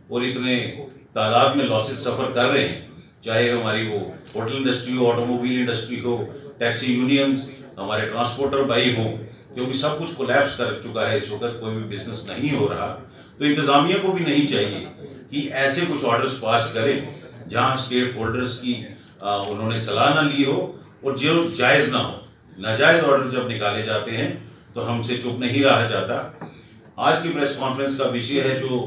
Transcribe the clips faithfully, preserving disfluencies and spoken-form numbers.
और इतने तादाद में लॉसेस सफ़र कर रहे हैं, चाहे हमारी वो होटल इंडस्ट्री हो, ऑटोमोबाइल इंडस्ट्री हो, टैक्सी यूनियंस, हमारे ट्रांसपोर्टर भाई हों, क्योंकि सब कुछ कोलैप्स कर चुका है इस वक्त, कोई भी बिजनेस नहीं हो रहा। तो इंतज़ामिया को भी नहीं चाहिए कि ऐसे कुछ ऑर्डर्स पास करें जहां स्टेक होल्डर्स की आ, उन्होंने सलाह ना ली हो और जो जायज़ ना हो। नाजायज़ ऑर्डर जब निकाले जाते हैं तो हमसे चुप नहीं रहा जाता। आज की प्रेस कॉन्फ्रेंस का विषय है जो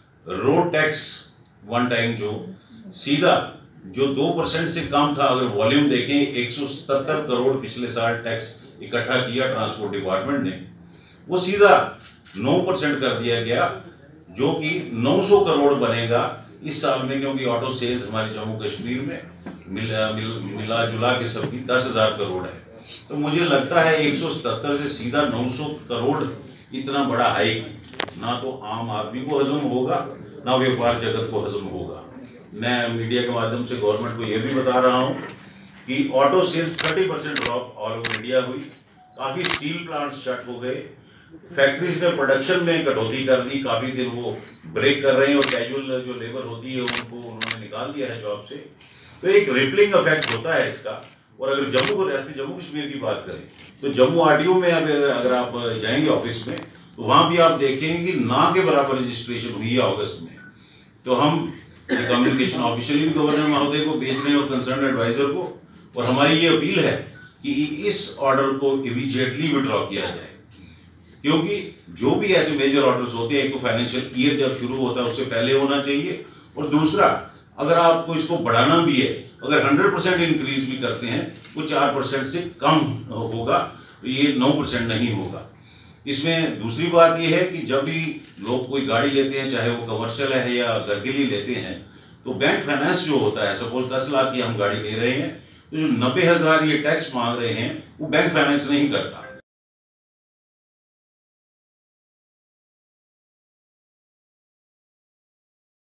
रोड टैक्स वन टाइम जो सीधा जो दो परसेंट से कम था, अगर वॉल्यूम देखें एक सौ सतहत्तर करोड़ पिछले साल टैक्स इकट्ठा किया ट्रांसपोर्ट डिपार्टमेंट ने, वो सीधा नौ परसेंट कर दिया गया, जो कि नौ सौ करोड़ बनेगा इस साल में, क्योंकि ऑटो सेल्स हमारे जम्मू कश्मीर में मिला मिल, मिला जुला के सबकी दस हजार करोड़ है। तो मुझे लगता है एक सौ सतहत्तर से सीधा नौ सौ करोड़ इतना बड़ा हाइक ना तो आम आदमी को हजम होगा ना व्यापार जगत को हजम होगा। मैं मीडिया के माध्यम से गवर्नमेंट को यह भी बता रहा हूं कि ऑटो सेल्स तीस percent drop all over India हुई, काफ़ी स्टील प्लांट्स शट हो गए, फैक्ट्रीज ने प्रोडक्शन में कटौती कर दी, काफ़ी दिन वो ब्रेक कर रहे हैं और कैजुअल जो लेबर होती है उनको उन्होंने निकाल दिया है जॉब से। तो एक रिपलिंग इफेक्ट होता है इसका। और अगर जम्मू को रियासती जम्मू कश्मीर की बात करें तो जम्मू आरटीओ में अगर अगर आप जाएंगे ऑफिस में तो वहाँ भी आप देखेंगे कि ना के बराबर रजिस्ट्रेशन हुई है अगस्त में। तो हम कम्युनिकेशन ऑफिशियली भी गवर्नर महोदय को भेज रहे हैं और कंसर्न एडवाइजर को, और हमारी ये अपील है कि इस ऑर्डर को इमीडिएटली विड्रॉ किया जाए, क्योंकि जो भी ऐसे मेजर ऑर्डर्स होते हैं एक तो फाइनेंशियल ईयर जब शुरू होता है उससे पहले होना चाहिए, और दूसरा अगर आपको इसको बढ़ाना भी है, अगर हंड्रेड परसेंट इंक्रीज भी करते हैं वो चार परसेंट से कम होगा, ये नौ परसेंट नहीं होगा। इसमें दूसरी बात यह है कि जब भी लोग कोई गाड़ी लेते हैं, चाहे वो कमर्शियल है या घर के लिए लेते हैं, तो बैंक फाइनेंस जो होता है, सपोज दस लाख की हम गाड़ी ले रहे हैं तो जो नब्बे हजार ये टैक्स मांग रहे हैं वो बैंक फाइनेंस नहीं करता।